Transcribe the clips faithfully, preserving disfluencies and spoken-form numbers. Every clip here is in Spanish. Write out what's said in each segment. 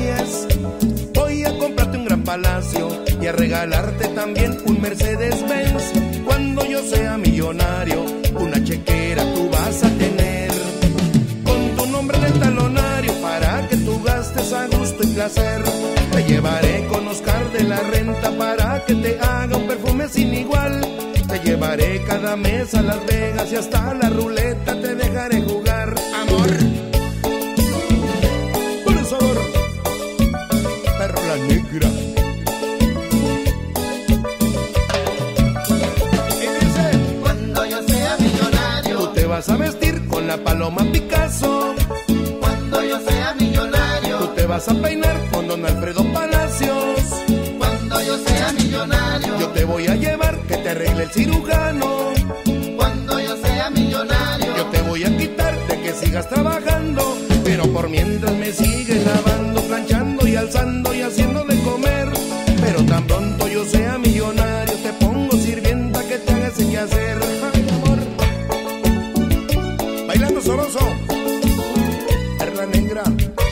diez. Voy a comprarte un gran palacio y a regalarte también un Mercedes-Benz. Cuando yo sea millonario, una chequera tú vas a tener, con tu nombre en el talonario, para que tú gastes a gusto y placer. Te llevaré con Oscar de la Renta para que te haga un perfume sin igual. Te llevaré cada mes a Las Vegas y hasta la ruleta te dejaré jugar, amor. Por el sabor, Perla Negra. Vas a vestir con la Paloma Picasso. Cuando yo sea millonario, tú te vas a peinar con don Alfredo Palacios. Cuando yo sea millonario, yo te voy a llevar que te arregle el cirujano. Cuando yo sea millonario, yo te voy a quitar de que sigas trabajando, pero por mientras me sigues lavando, planchando y alzando y haciendo de comer. Pero tan pronto yo sea millonario, te pongo sirvienta que te haga ese quehacer. Bailando sabroso, Perla Negra.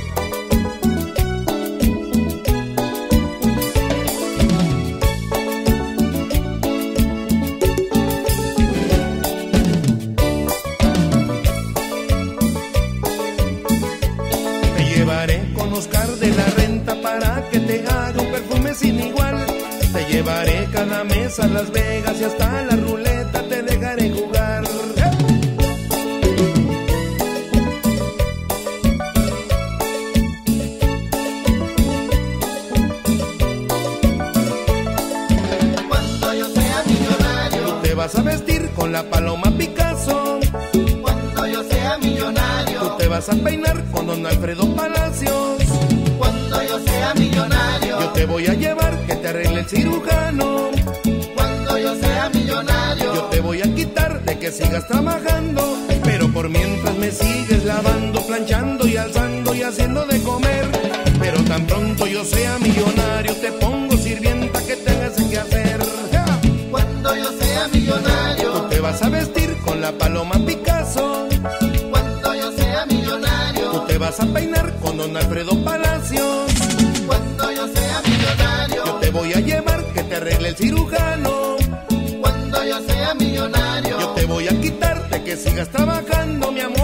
Te llevaré con Oscar de la Renta para que te haga un perfume sin igual. Te llevaré cada mes a Las Vegas y hasta la ruleta te dejaré jugar. Vas a vestir con la Paloma Picasso. Cuando yo sea millonario, tú te vas a peinar con don Alfredo Palacios. Cuando yo sea millonario, yo te voy a llevar que te arregle el cirujano. Cuando yo sea millonario, yo te voy a quitar de que sigas trabajando, pero por mientras me sigues lavando, planchando y alzando y haciendo de comer. Pero tan pronto yo sea millonario, te pongo sirvienta que te hagas que hacer. Cuando yo sea millonario, tú te vas a vestir con la Paloma Picasso. Cuando yo sea millonario, tú te vas a peinar con don Alfredo Palacios. Cuando yo sea millonario, yo te voy a llevar que te arregle el cirujano. Cuando yo sea millonario, yo te voy a quitar de que sigas trabajando, mi amor.